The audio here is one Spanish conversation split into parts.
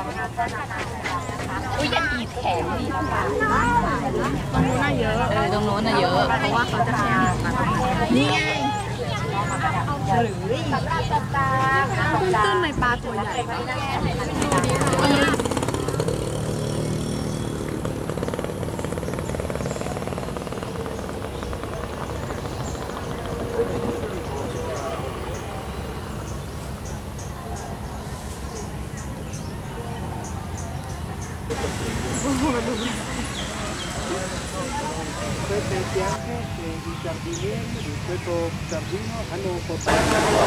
อุ้ยยังมีแถมนี่ละค่ะตรงโน้นน่ะเยอะตรงโน้นน่ะเยอะเพราะว่าเขาจะแข่งมาตรงนี้นี่ไงหรือตื้นในปลาตัวใหญ่ Questo è anche che i giardinieri di questo giardino hanno portato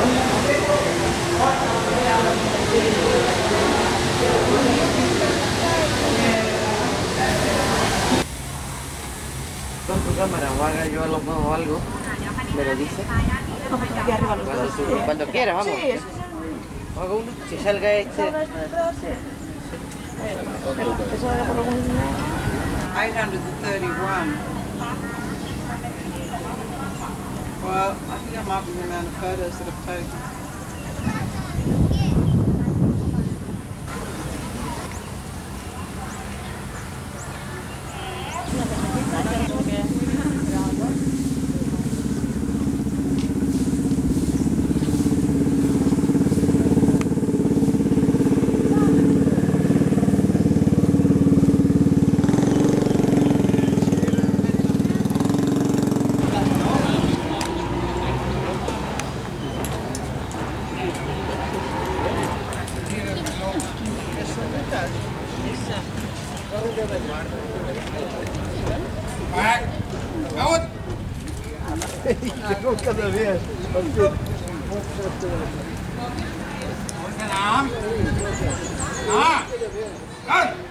con tu cámara o haga yo a los nuevos algo, me lo dice. Cuando quiera, vamos. Hago uno, si salga este. 831. Well, I think I might be the amount of photos that I've taken. Llegó cada vez. Hãy subscribe cho kênh Ghiền Mì Gõ để không bỏ lỡ những video hấp dẫn.